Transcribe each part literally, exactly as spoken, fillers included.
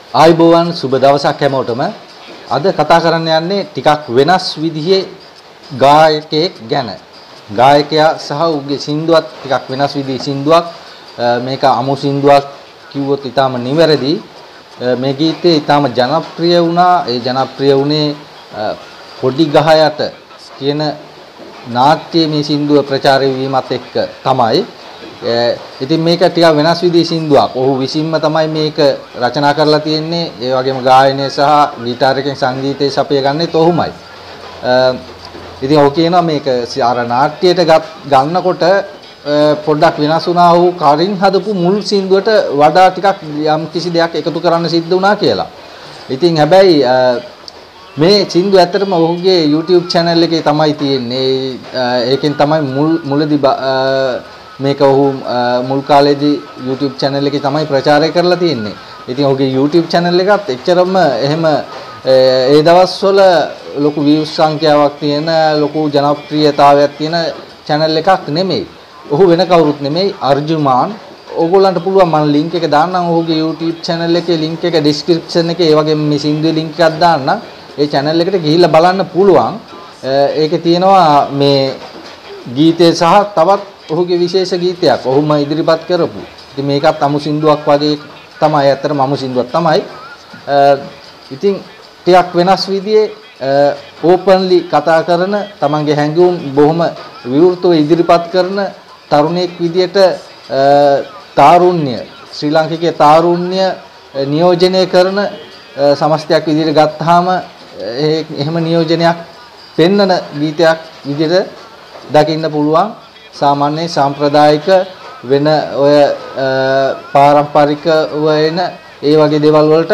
ආයුබෝවන් සුබ දවසක් හැමෝටම. අද කතා කරන්න යන්නේ ටිකක් වෙනස් විදිහේ ගායකයෙක් ගැන. ගායකයා සහ උගේ සින්දුවත් ටිකක් වෙනස් විදිහේ සින්දුවක්. මේක අමු සින්දුවක් කිව්වොත් ඊටාම නිවැරදි. මේ ගීතේ ඊටාම ජනප්‍රිය වුණා. ඒ ජනප්‍රිය වුණේ පොඩි ගහයට කියන නාට්‍යයේ මේ සින්දුව ප්‍රචාරය වීමත් එක්ක තමයි. ඉතින් මේක ටිකක් වෙනස් විදිහේ සින්දුවක්. ඔහු විසින්ම තමයි මේක රචනා කරලා තියෙන්නේ. ඒ වගේම ගායනය සහ ගිටාර් එකෙන් සංගීතය සපය ගන්නෙත් ඔහුමයි. ඉතින් ඔහු කියනවා මේක අර නාට්‍යයට ගන්නකොට පොඩ්ඩක් වෙනස් වුණා වූ කරින් හදපු මුල් සින්දුවට වඩා ටිකක් යම් කිසි දෙයක් එකතු කරන්න සිද්ධ වුණා කියලා. ඉතින් හැබැයි මේ සින්දුව ඇත්තටම ඔහුගේ YouTube channel එකේ තමයි තියෙන්නේ. ඒකෙන් තමයි මුල් මුලදී මේක ඔහු මුල් කාලේදී YouTube channel එකේ තමයි ප්‍රචාරය කරලා තියෙන්නේ. ඉතින් ඔහුගේ YouTube channel එකත් එච්චරම එහෙම ඒ දවස්වල ලොකු views සංඛ්‍යාවක් තියෙන ලොකු ජනප්‍රියතාවයක් තියෙන channel එකක් නෙමෙයි. ඔහු වෙන කවුරුත් නෙමෙයි අර්ජුමාන්. ඕගොල්ලන්ට පුළුවන් මම link එක දාන්නම් ඔහුගේ YouTube channel එකේ link එක description එකේ. ඒ වගේම මේ සින්දුවේ link එකක් දාන්නම්. ඒ channel එකට ගිහිල්ලා බලන්න පුළුවන්. ඒකේ තියෙනවා මේ ගීතේ සහ තවත් ඔහුගේ විශේෂ ගීතයක් ඔහුම ඉදිරිපත් කරපු. ඉතින් මේකත් අමු සින්දුවක් වගේ තමයි. ඇත්තටම අමු සින්දුවක් තමයි. ඉතින් ටිකක් වෙනස් විදිහේ ඕපන්ලි කතා කරන තමන්ගේ හැඟුම් බොහොම විවෘතව ඉදිරිපත් කරන තරුණයෙක් විදියට තාරුණ්‍ය ශ්‍රී ලාංකිකයේ තාරුණ්‍ය නියෝජනය කරන සමස්තයක් විදියට ගත්තාම එහෙම නියෝජනයක් පෙන්වන ගීතයක් විදියට දකින්න පුළුවන්. සාමාන්‍ය සාම්ප්‍රදායික වෙන ඔය පාරම්පරික වෙන ඒ වගේ දේවල් වලට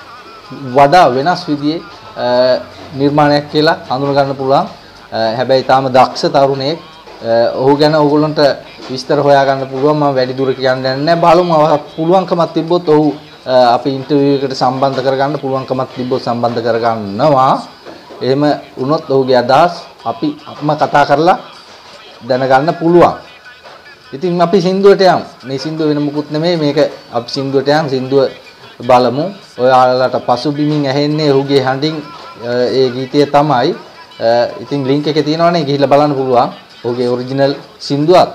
වඩා වෙනස් විදිහේ නිර්මාණයක් කියලා හඳුන ගන්න පුළුවන්. හැබැයි තාම දක්ෂ තරුණයෙක්. ඔහු ගැන ඕගොල්ලන්ට විස්තර හොයා ගන්න පුළුවන්. මම වැඩි දුර කියන්න යන්නේ නැහැ. බලමු පුළුවන්කමක් තිබ්බොත් ඔහු අපි ඉන්ටර්විව් එකට සම්බන්ධ කරගන්න පුළුවන්කමක් තිබ්බොත් සම්බන්ධ කරගන්නවා. එහෙම වුණොත් ඔහුගේ අදහස් අපි අපම කතා කරලා දැනගන්න පුළුවන්. ඉතින් අපි සින්දුවට යමු. මේ සින්දුව වෙන මුකුත් නෙමෙයි. මේක අපි සින්දුවට යමු. සින්දුව බලමු. ඔයාලට පසුබිමින් ඇහෙන්නේ ඔහුගේ හඬින් ඒ ගීතය තමයි. ඉතින් link එකේ තියෙනවනේ ගිහිල්ලා බලන්න පුළුවන්. ඔහුගේ ඔරිජිනල් සින්දුවත්.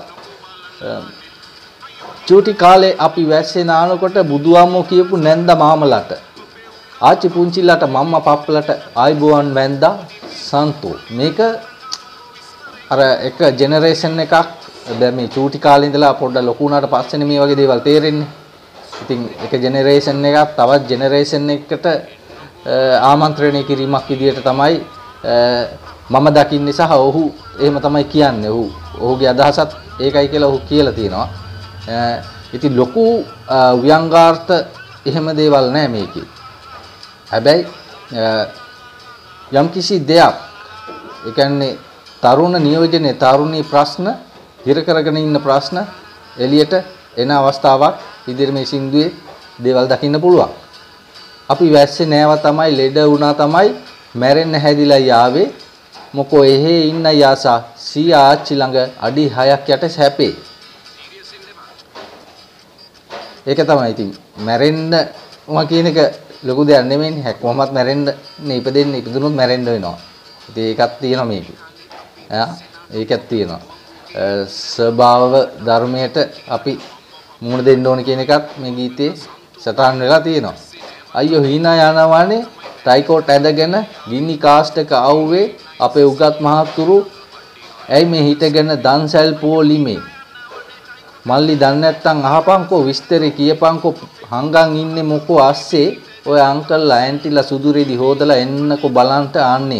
චූටි කාලේ අපි වැස්සේ නානකොට බුදුආමෝ කියපු නැන්ද මාමලට ආච්චි පුංචිලට මම්මා පප්පලට ආයිබෝවන් වැන්දා සන්තෝ. මේක අර එක ජෙනරේෂන් එකක්. දැන් මේ චූටි කාලේ ඉඳලා පොඩ්ඩක් ලොකු වුණාට පස්සේනේ මේ වගේ දේවල් තේරෙන්නේ. ඉතින් එක ජෙනරේෂන් එකක් තවත් ජෙනරේෂන් එකකට ආමන්ත්‍රණය කිරීමක් විදියට තමයි මම දකින්නේ සහ ඔහු එහෙම තමයි කියන්නේ. ඔහු ඔහුගේ අදහසත් ඒකයි කියලා ඔහු කියලා තියෙනවා. ඉතින් ලොකු ව්‍යංගාර්ථ එහෙම දේවල් නැහැ මේකේ. හැබැයි යම්කිසි දෙයක් ඒ කියන්නේ තරුණ නියෝජනයේ තරුණී ප්‍රශ්න හිර කරගෙන ඉන්න ප්‍රශ්න එළියට එන අවස්ථාවක් ඉදිරියේ මේ සින්දුවේ දේවල් දකින්න පුළුවන්. අපි වැස්සේ නෑව තමයි ලෙඩ වුණා තමයි මැරෙන්න හැදිලා යාවේ මොකෝ එහෙ ඉන්න යාසා සී ආච්චි ළඟ අඩි හයක් යට සැපේ. ඒක තමයි ඉතින් මැරෙන්න උම කියන එක ලොකු දෙයක් නෙමෙයිනේ. හැක් කොහොමත් මැරෙන්න නේ ඉපදෙන්න ඉපදුනොත් මැරෙන්න වෙනවා. ඉතින් ඒකක් තියෙනවා මේකේ. ආ ඒකක් තියෙනවා. ස්වභාව ධර්මයට අපි මුණ දෙන්න ඕන කියන එකත් මේ ගීතේ සටහන් වෙලා තියෙනවා. අයියෝ හීනා යනවානේ ටයිකෝට් ඇඳගෙන ගිනි කාස්ට් එක ආව්වේ අපේ උගත් මහතුරු ඇයි මේ හිටගෙන දන්සැල් පොලිමේ මල්ලි දන්නේ නැත්තම් අහපන්කෝ විස්තරේ කියපන්කෝ හංගන් ඉන්නේ මොකෝ අස්සේ ඔය අංකල්ලා ඇන්ටිලා සුදුරේදි හොදලා එන්නකෝ බලන්ට ආන්නේ.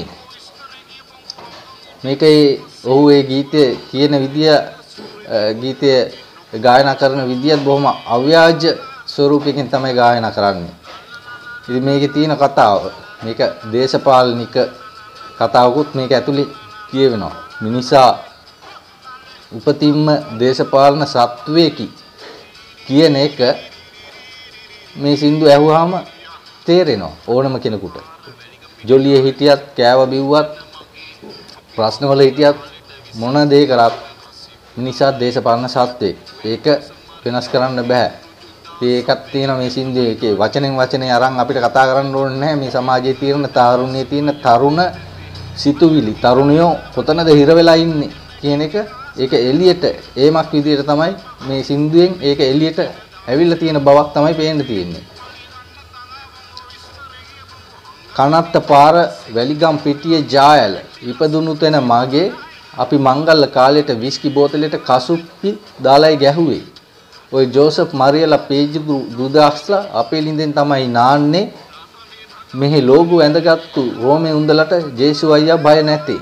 මේකේ ඔහු ඒ ගීතේ කියන විදිය ගීතය ගායනා කරන විදියත් බොහොම අව්‍යාජ ස්වරූපයකින් තමයි ගායනා කරන්නේ. ඉතින් මේකේ තියෙන කතාව මේක දේශපාලනික කතාවකුත් මේක ඇතුලේ කියවෙනවා. මිනිසා උපතින්ම දේශපාලන සත්වයකි කියන එක මේ සින්දු ඇහුවාම තේරෙනවා ඕනම කෙනෙකුට. ජොලියේ හිටියත් කෑව බිව්වත් ප්‍රශ්නවල හිටියත් මොන දේ කරත් මිනිසා දේශපාලන සත්වෙක්. ඒක වෙනස් කරන්න බෑ. ඒකත් තියෙනවා මේ සින්දුවේ. ඒකේ වචනෙන් වචනේ අරන් අපිට කතා කරන්න ඕනේ නැහැ. මේ සමාජයේ තියෙන තාරුණ්‍යයේ තියෙන තරුණ සිතුවිලි තරුණියෝ කොතනද හිර වෙලා ඉන්නේ කියන එක ඒක එළියට ඒමක් විදියට තමයි මේ සින්දුවෙන් ඒක එළියට ඇවිල්ලා තියෙන බවක් තමයි පේන්න තියෙන්නේ. කනත්ත පාර වැලිගම් පිටියේ ජායල ඉපදුණු තැන මගේ අපි මංගල්‍ය කාලයට විස්කි බෝතලෙට කසුප්පි දාලයි ගැහුවේ. ඔය ජෝසප් මරියලා පේජ් දුදාස්ලා අපේ ලින්දෙන් තමයි නාන්නේ. මෙහි ලෝගු ඇඳගත්තු රෝමේ උන්දලට ජේසු අයියා බය නැතේ.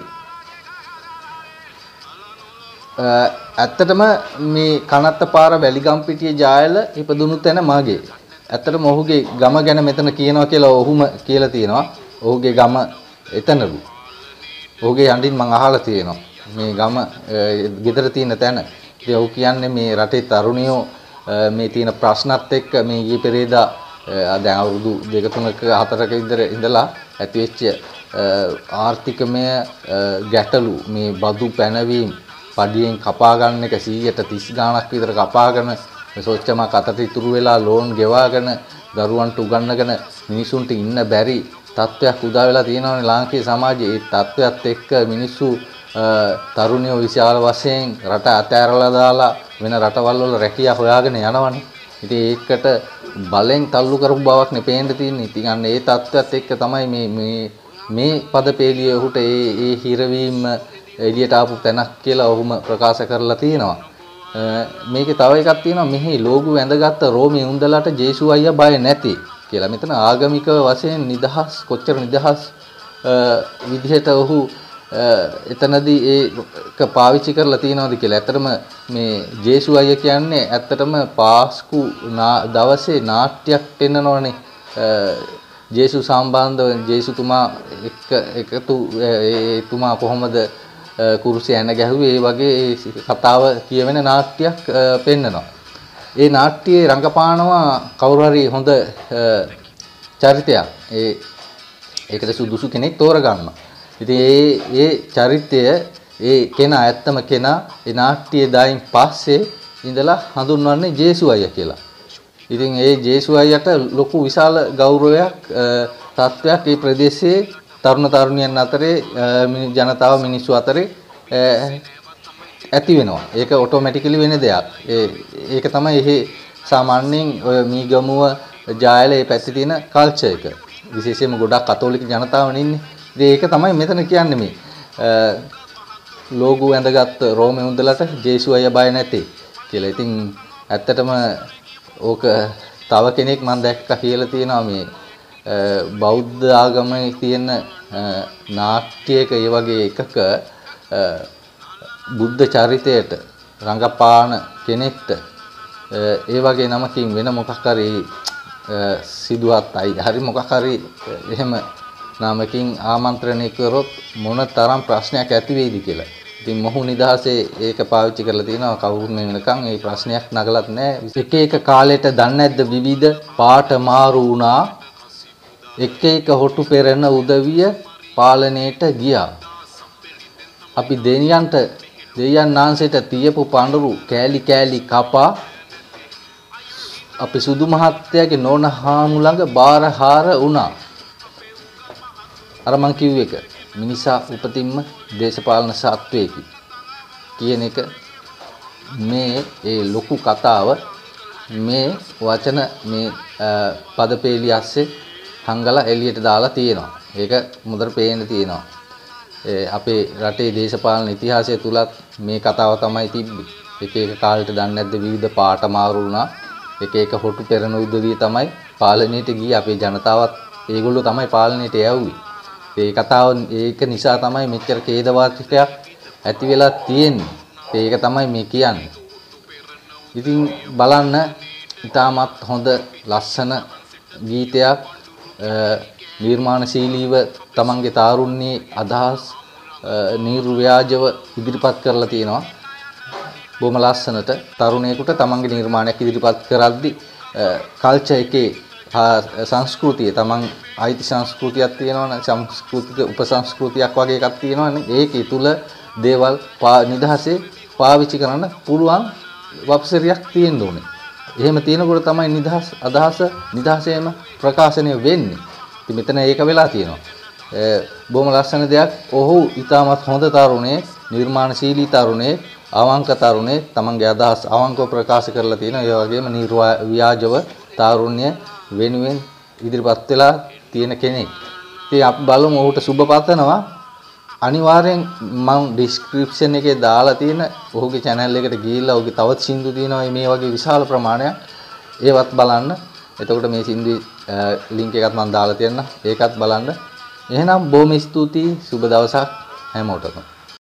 ඇත්තටම මේ කනත්ත පාර වැලිගම් පිටියේ ජායල ඉපදුණු තැන මගේ. ඇත්තටම ඔහුගේ ගම ගැන මෙතන කියනවා කියලා ඔහුම කියලා තියෙනවා. ඔහුගේ ගම එතනලු. ඔහුගේ යන්ඩින් මම අහලා තියෙනවා. මේ ගම ගෙදර තියෙන තැන. ඉතින් ඔහු කියන්නේ මේ රටේ තරුණියෝ මේ තියෙන ප්‍රශ්නත් එක්ක මේ ඊයේ පෙරේදා දැන් අවුරුදු දෙක තුනක හතරක විතර ඉඳලා ඇති වෙච්ච ආර්ථිකමය ගැටලු මේ බදු පැනවීම පඩියෙන් කපා ගන්න එක සීයට තිස් ගාණක් විතර කපාගෙන සොච්චමක් අතට ඉතුරු වෙලා ලෝන් ගෙවාගෙන දරුවන්ට උගන්නගෙන මිනිසුන්ට ඉන්න බැරි තත්ත්වයක් උදා වෙලා තියෙනවානේ ලාංකීය සමාජයේ. ඒ තත්ත්වයක් එක්ක මිනිස්සු තරුණියෝ විශාල වශයෙන් රට අතෑරලා දාලා වෙන රටවල් වල රැකියාව හොයාගෙන යනවනේ. ඉතින් ඒකට බලෙන් තල්ලු කරපු බවක් නේ පේන්න තියෙන්නේ. ඉතින් අන්න ඒ තත්ත්වයක් එක්ක තමයි මේ මේ මේ පදපේලිය උහුට ඒ ඒ හිරවීම එළියට ආපු තැනක් කියලා ඔහුම ප්‍රකාශ කරලා තියෙනවා. මේකේ තව එකක් තියෙනවා මෙහි ලෝගු ඇඳගත්ත රෝමේ උන්දලට ජේසු අයියා බය නැති කියලා. මෙතන ආගමික වශයෙන් නිදහස් කොච්චර නිදහස් විදිහට ඔහු එතනදී ඒක පාවිච්චි කරලා තියෙනවද කියලා. ඇත්තටම මේ ජේසු අයියා කියන්නේ ඇත්තටම පාස්කු දවසේ නාට්‍යයක් පෙන්නනවනේ. ජේසු සම්බන්ධව ජේසුතුමා එක්ක එකතු එතුමා කොහොමද කුරුසිය ඇන ගැහුවේ ඒ වගේ කතාව කියවෙන නාට්‍යයක් පෙන්නනවා. ඒ නාට්‍යයේ රංගපානවා කවුරු හරි හොඳ චරිතයක්. ඒ ඒකට සුදුසු කෙනෙක් තෝරගන්නවා. ඉතින් ඒ ඒ චරිතය ඒ කෙනා ඇත්තම කෙනා ඒ නාට්‍යයේ දායින් පස්සේ ඉඳලා හඳුන්වන්නේ ජේසු අයියා කියලා. ඉතින් ඒ ජේසු අයියට ලොකු විශාල ගෞරවයක් තත්ත්වයක් මේ ප්‍රදේශයේ තරුණ තරුණියන් අතරේ ජනතාව මිනිස්සු අතරේ ඇති වෙනවා. ඒක ඔටෝමැටිකලි වෙන දෙයක්. ඒ ඒක තමයි එහි සාමාන්‍යයෙන් ඔය මීගමුව ජායල ඒ පැත්තේ තියෙන කල්චර් එක. විශේෂයෙන්ම ගොඩක් කතෝලික ජනතාවනේ ඉන්නේ. ඉතින් ඒක තමයි මෙතන කියන්නේ මේ ලෝගු ඇඳගත් රෝමේ උන්දලට ජේසු අයියා බය නැtei කියලා. ඉතින් ඇත්තටම ඕක තව කෙනෙක් මම දැක්කා කියලා තියෙනවා මේ බෞද්ධ ආගමේ තියෙන නාට්‍යයක ඒ වගේ එකක බුද්ධ චරිතයට රංගපාන කෙනෙක්ට ඒ වගේ නමකින් වෙන මොකක් හරි සිදුවත් අයි හරි මොකක් හරි එහෙම නාමකින් ආමන්ත්‍රණය කරොත් මොන තරම් ප්‍රශ්නයක් ඇති වෙයිද කියලා. ඉතින් මොහු නිදහසේ ඒක පාවිච්චි කරලා තිනවා කවුරුත් මේ වෙනකන් ඒ ප්‍රශ්නයක් නගලත් නැහැ. එක එක කාලෙට දන්නේ නැද්ද විවිධ පාට මාරු වුණා. එක එක හොටු පෙරන උදවිය පාලනයට ගියා. අපි දෙවියන්ට දෙවියන් නාන්සේට තියපු පඳුරු කෑලි කෑලි කපා අපි සුදු මහත්තයාගේ නෝන හාමු ළඟ බාරහාර වුණා. අර මං කිව්ව එක මිනිසා උපතින්ම දේශපාලන සත්වයකි කියන එක මේ ඒ ලොකු කතාව මේ වචන මේ පදපේලිය ඇස්සේ හංගලා එළියට දාලා තියෙනවා. ඒක මුදර පේන්න තියෙනවා. ඒ අපේ රටේ දේශපාලන ඉතිහාසය තුලත් මේ කතාව තමයි තිබ්බේ. එක එක කාලෙට දන්නේ නැද්ද විවිධ පාට මාරු වුණා. එක එක හොටු පෙරන උදවිය තමයි පාලනයට ගියේ. අපේ ජනතාවත් ඒගොල්ලෝ තමයි පාලනයට යවුවේ. ඒ කතාව ඒක නිසා තමයි මෙච්චර ඛේදවාචකයක් ඇති වෙලා තියෙන්නේ. ඒක තමයි මේ කියන්නේ. ඉතින් බලන්න ඉතාමත් හොඳ ලස්සන ගීතයක් නිර්මාණශීලීව තමන්ගේ තාරුණ්‍යයේ අදහස් නිර්ව්‍යාජව ඉදිරිපත් කරලා තියෙනවා. බොහොම ලස්සනට තරුණයෙකුට තමන්ගේ නිර්මාණයක් ඉදිරිපත් කරද්දී කල්චර් එකේ සංස්කෘතිය තමන් අයිති සංස්කෘතියක් තියෙනවනේ සංස්කෘතික උපසංස්කෘතියක් වගේ එකක් තියෙනවනේ ඒකේ තුල දේවල් නිදහසේ පාවිච්චි කරන්න පුළුවන් වප්සරියක් තියෙන්න ඕනේ. එහෙම තියෙනකොට තමයි නිදහස් අදහස නිදහසේම ප්‍රකාශනය වෙන්නේ. ඉතින් මෙතන ඒක වෙලා තියෙනවා. බොහොම ලස්සන දෙයක්. ඔහු ඊටමත් හොඳ තරුණයෙක්, නිර්මාණශීලී තරුණයෙක්, අවංක තරුණයෙක්, තමන්ගේ අදහස් අවංකව ප්‍රකාශ කරලා තියෙනවා. ඒ වගේම නිර්ව්‍යාජව තාරුණ්‍ය වෙනුවෙන් ඉදිරිපත් වෙලා තියෙන කෙනෙක්. ඉතින් අපි බලමු ඔහුට සුබ පතනවා. අනිවාර්යෙන් මම ඩිස්ක්‍රිප්ෂන් එකේ දාලා තියෙන ඔහුගේ channel එකට ගිහිල්ලා ඔහුගේ තවත් සින්දු තියෙනවා මේ වගේ විශාල ප්‍රමාණයක්. ඒවත් බලන්න. එතකොට මේ සින්දුවේ link එකත් මම දාලා තියෙනවා. ඒකත් බලන්න. එහෙනම් බොහොම ස්තුතියි. සුබ දවසක් හැමෝටම.